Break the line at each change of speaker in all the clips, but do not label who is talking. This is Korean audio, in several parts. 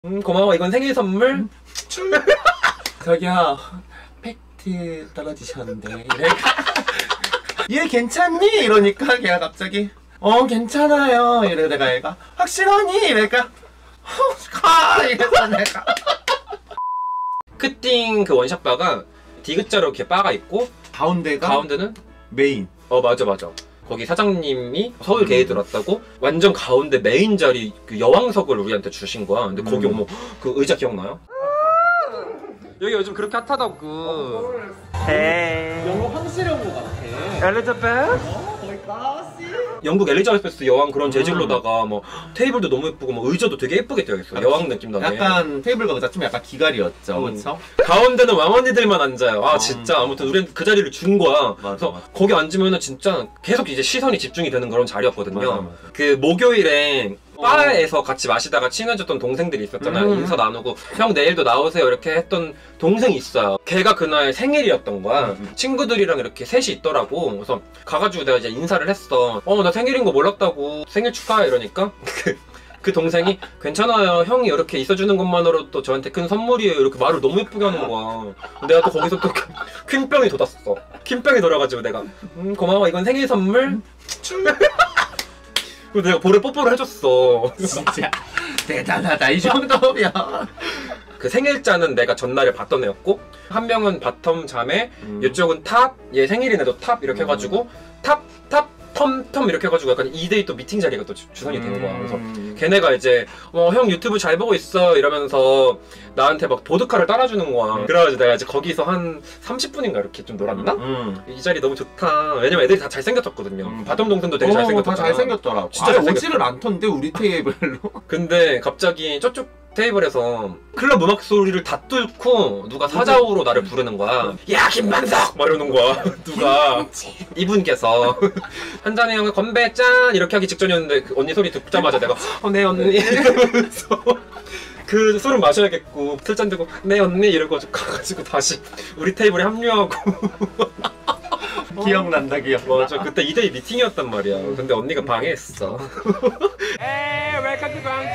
고마워. 이건 생일 선물.
저기요, 팩트 떨어지셨는데 얘 괜찮니? 이러니까 걔가 갑자기 괜찮아요 이러다가 얘가 확실하니? 이러니까 가! 이래서 내가
크팅 그 원샷바가 디귿자로 이렇게 바가 있고 가운데는
메인.
맞아. 거기 사장님이 서울 게이들 왔다고 완전 가운데 메인 자리 그 여왕석을 우리한테 주신 거야. 근데 거기 어머 그 의자 기억나요? 여기 요즘 그렇게 핫하다고.
영국 황실 연구 같아.
엘리자베스? 영국 엘리자베스 여왕 그런 재질로다가 뭐 테이블도 너무 예쁘고 뭐 의자도 되게 예쁘게 되어 있어. 여왕 느낌 나네.
약간 테이블과 의자 좀 약간 기갈이었죠, 그렇죠?
가운데는 왕언니들만 앉아요. 진짜 아무튼 우리는 그 자리를 준 거야. 그래서 거기 앉으면은 진짜 계속 이제 시선이 집중이 되는 그런 자리였거든요. 맞아. 그 목요일에 바에서 같이 마시다가 친해졌던 동생들이 있었잖아요. 인사 나누고 형 내일도 나오세요 이렇게 했던 동생이 있어요. 걔가 그날 생일이었던 거야. 친구들이랑 이렇게 셋이 있더라고. 그래서 가가지고 내가 이제 인사를 했어. 나 생일인 거 몰랐다고. 생일 축하해 이러니까 그 동생이 괜찮아요. 형이 이렇게 있어주는 것만으로도 저한테 큰 선물이에요. 이렇게 말을 너무 예쁘게 하는 거야. 내가 또 거기서 또 퀸병이 돋았어. 퀸병이 돌아가지고 내가 고마워. 이건 생일 선물. 그리고 내가 볼에 뽀뽀를 해줬어.
진짜 대단하다 이 정도면.
그 생일자는 내가 전날에 봤던 애였고 한 명은 바텀 자매, 이쪽은 탑, 얘 생일이네도 탑 이렇게 해가지고 탑, 텀 이렇게 해가지고 약간 2대2 또 미팅 자리가 또 주선이 되는 거야. 그래서 걔네가 이제 형 유튜브 잘 보고 있어 이러면서 나한테 막 보드카를 따라주는 거야. 그래가지고 내가 이제 거기서 한 30분인가 이렇게 좀 놀았나? 이 자리 너무 좋다. 왜냐면 애들이 다 잘생겼었거든요. 바텀 동생도 되게 잘생겼잖아.
다 잘생겼더라고.
진짜
오지를 않던데 우리 테이블로.
근데 갑자기 저쪽 테이블에서 클럽 음악 소리를 다 뚫고 누가 사자우로 나를 부르는 거야. 야 김만석! 막 이러는 거야. 누가 이분께서 한잔해 형의 건배 짠! 이렇게 하기 직전이었는데 그 언니 소리 듣자마자 내가 네 언니 이러면서 그 술은 마셔야겠고 술잔 들고 네 언니 이러고 가가지고 다시 우리 테이블에 합류하고
기억난다.
맞아. 그때 2대2 미팅이었단 말이야. 근데 언니가 방해했어. 에이 웰컴 투 광주.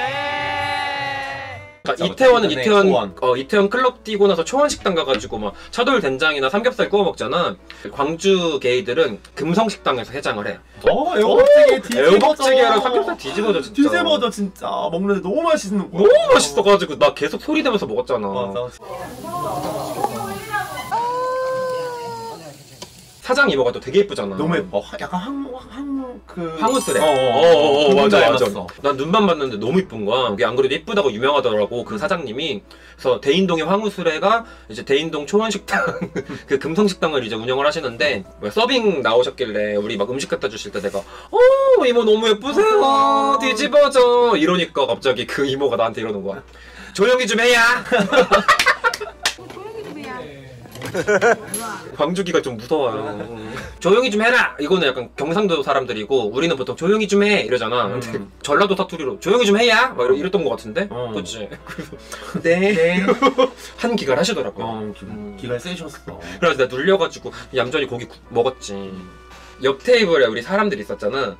이태원은 이태원 클럽 뛰고 나서 초원식당 가가지고 막 차돌 된장이나 삼겹살 구워 먹잖아. 광주 게이들은 금성식당에서 해장을 해. 애호박찌개랑 삼겹살 뒤집어져 진짜.
뒤집어져 진짜. 먹는데 너무 맛있는 거야.
너무 맛있어가지고 나 계속 소리 내면서 먹었잖아.
맞아.
사장 이모가 또 되게 예쁘잖아.
너무 예뻐. 약간
황후스레. 맞아. 난 눈만 봤는데 너무 예쁜 거야. 이게 안 그래도 예쁘다고 유명하더라고 그 사장님이. 그래서 대인동의 황후스레가 이제 대인동 초원식당 그 금성식당을 이제 운영을 하시는데 서빙 나오셨길래 우리 막 음식 갖다 주실 때 내가 이모 너무 예쁘세요. 뒤집어져 이러니까 갑자기 그 이모가 나한테 이러는 거야. 조용히 좀 해야. 광주기가 좀 무서워요. 조용히 좀 해라! 이거는 약간 경상도 사람들이고 우리는 보통 조용히 좀 해! 이러잖아. 근데 전라도 사투리로 조용히 좀 해야! 막 이랬던 것 같은데? 그치? 네. 한 기갈 하시더라고요.
기갈 세셨어.
그래서 내가 눌려가지고 얌전히 고기 먹었지. 옆 테이블에 우리 사람들이 있었잖아.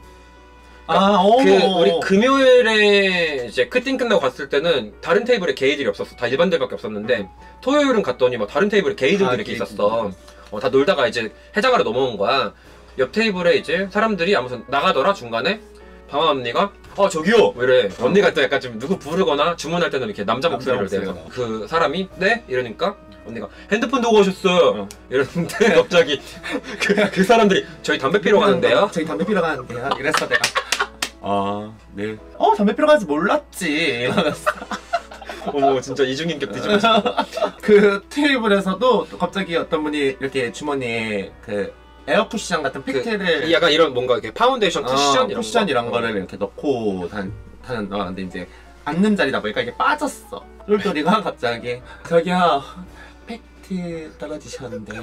우리 금요일에 이제 크팅 끝나고 갔을 때는 다른 테이블에 게이들이 없었어. 다 일반들밖에 없었는데 토요일은 갔더니 막 다른 테이블에 게이들이 이렇게 있었어. 다 놀다가 이제 해장하러 넘어온 거야. 옆 테이블에 이제 사람들이 아무튼 나가더라 중간에. 방아 언니가 저기요! 이래. 언니가 또 약간 좀 누구 부르거나 주문할 때는 이렇게 남자 목소리를 내서 그 사람이 네? 이러니까 언니가 핸드폰 두고 오셨어요. 이러는데 갑자기 그 사람들이 저희 담배 피러 가는데요?
저희 담배 피러 가는데요? 이랬어 내가. 네. 담배 피러 가는지 몰랐지. 이러면서.
어머 진짜 이중인격 뒤집어져.
그 테이블에서도 또 갑자기 어떤 분이 이렇게 주머니에 그 에어 쿠션 같은 팩트를
약간 이런 뭔가 이렇게 파운데이션 쿠션
이런 거를 이렇게 넣고 다녔는데 이제 앉는 자리다 보니까 이게 빠졌어. 똘똘이가 갑자기 저기요 팩트 떨어지셨는데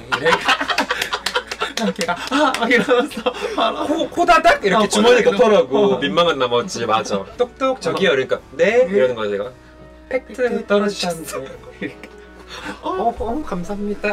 걔가 막 이러면서
코다닥 이렇게 주머니 넣더라고. 민망한 나머지. 맞아. 똑똑 저기요. 그러니까 네? 이러는 거야 제가. 팩트 떨어지셨는데. 감사합니다.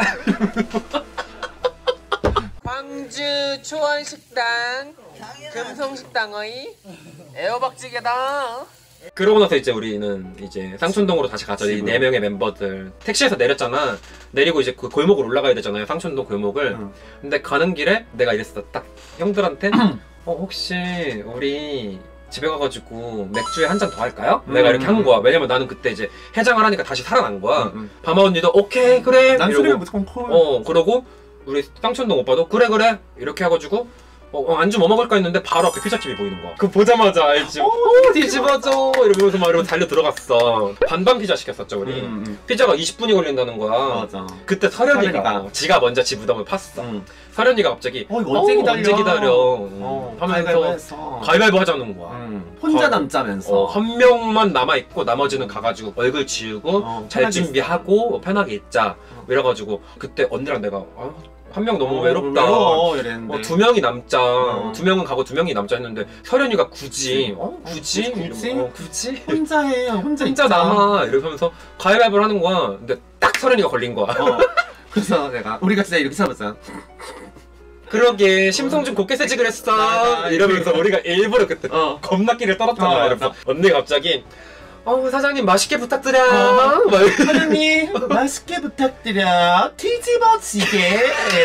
광주 초원식당 금성식당의 애호박찌개다. 그러고 나서 이제 우리는 이제 상촌동으로 다시 가죠. 이 4명의 멤버들 택시에서 내렸잖아. 내리고 이제 그 골목을 올라가야 되잖아요. 상촌동 골목을. 근데 가는 길에 내가 이랬어. 딱 형들한테 혹시 우리 집에 가가지고 맥주에 한 잔 더 할까요? 내가 이렇게 한 거야. 왜냐면 나는 그때 이제 해장을 하니까 다시 살아난 거야. 바마 언니도 오케이 그래
난 술이면 무조건 콜.
그러고 우리 상촌동 오빠도 그래 그래 이렇게 해가지고 안주 뭐 먹을까 했는데 바로 앞에 피자집이 보이는 거야. 그거 보자마자 알지. 뒤집어져 이러면서 막 이러고 달려 들어갔어. 반반 피자 시켰었죠 우리. 피자가 20분이 걸린다는 거야.
맞아.
그때 서련이가 지가 먼저 집 무덤을 팠어. 서련이가 갑자기
이거 언제
기다려
하면서
가위바위보 하자는 거야.
혼자 남자면서
한 명만 남아있고 나머지는 가가지고 얼굴 지우고 잘 준비하고 편하게 있자 이래가지고 그때 언니랑 내가 한 명 너무 외롭다.
이랬는데
2명이 남자. 2명은 가고 2명이 남자 했는데 서련이가 굳이 굳이
혼자 해.
혼자 남아 이러면서 가위바위보를 하는 거야. 근데 딱 서련이가 걸린 거야.
그래서 내가 우리가 진짜 이렇게 살았잖아.
그러게 심성준 곱게 세지 그랬어 이러면서 우리가 일부러 그때 겁나 끼를 떨었잖아. 이러면서 언니가 갑자기 사장님 맛있게 부탁드려.
사장님 맛있게 부탁드려. 뒤집어지게.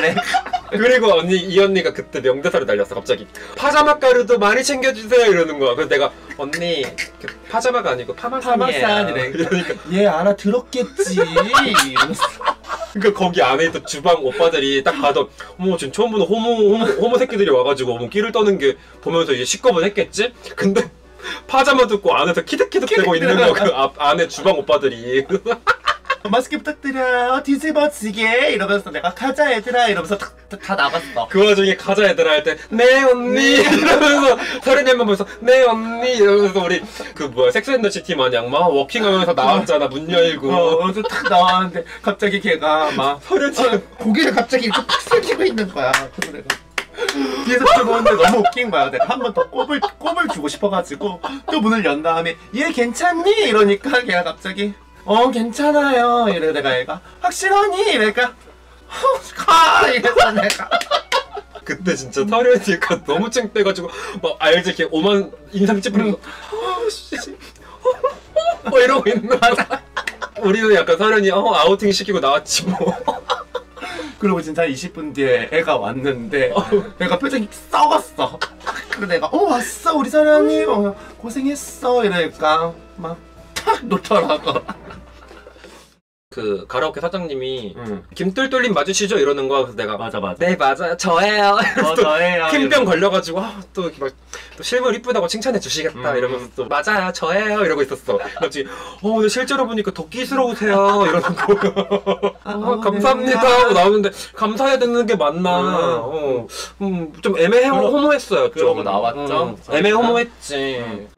그리고 이 언니가 그때 명대사를 날렸어. 갑자기 파자마 가루도 많이 챙겨주세요 이러는 거야. 그래서 내가 언니 파자마가 아니고 파마산이에요.
이러니까 얘 알아들었겠지 이러면서.
그러니까 거기 안에 있던 주방 오빠들이 딱 봐도 어머 지금 처음 보는 호모 새끼들이 와가지고 어머 끼를 떠는 게 보면서 이제 시겁은 했겠지? 근데 파자마 듣고 안에서 키득키득 대고 있는 거 그 안에 주방 오빠들이
맛있게 부탁드려 뒤집어지게 이러면서 내가 가자 얘들아 이러면서 다 나갔어.
그 와중에 가자 얘들아 할 때 네 언니 이러면서 서른이만 보면서 네 언니 이러면서 우리 그 뭐야 섹스앤더시티 마냥 막 워킹하면서 나왔잖아. 문 열고
그래서 딱 나왔는데 갑자기 걔가 막
서른이
고개를 갑자기 이렇게 팍 숙이고 있는 거야. 그래서 내가 뒤에서 들어오는데 너무 웃긴 거야. 내가 한 번 더 꼽을 주고 싶어가지고 또 문을 연 다음에 얘 괜찮니? 이러니까 걔가 갑자기 괜찮아요. 이래 내가 얘가 확실하니? 이러니까 가! 이래서 내가
그때 진짜 서련이가 너무 쨍대가지고 막 알지 이렇게 오만 인상 찌푸리면서 이러고 있는 거야. 우리는 약간 서련이 아우팅 시키고 나왔지 뭐.
그리고 진짜 20분 뒤에 애가 왔는데 애가 표정이 썩었어. 그래서 내가 왔어 우리 서련이 고생했어 이러니까 막 탁 놓더라고.
그 가라오케 사장님이 김똘똘님 맞으시죠? 이러는 거야. 그래서 내가
맞아
네 맞아요 저예요.
저예요.
핀병 걸려가지고 또 이렇게 막 또 실물 이쁘다고 칭찬해 주시겠다 이러면서 또 맞아요 저예요 이러고 있었어. 갑자기 근데 실제로 보니까 더 끼스러우세요 이러는 거. 감사합니다 하고 나오는데 감사해야 되는 게 맞나. 좀 애매해 호모했어요.
그러고 나왔죠.
애매 호모했지.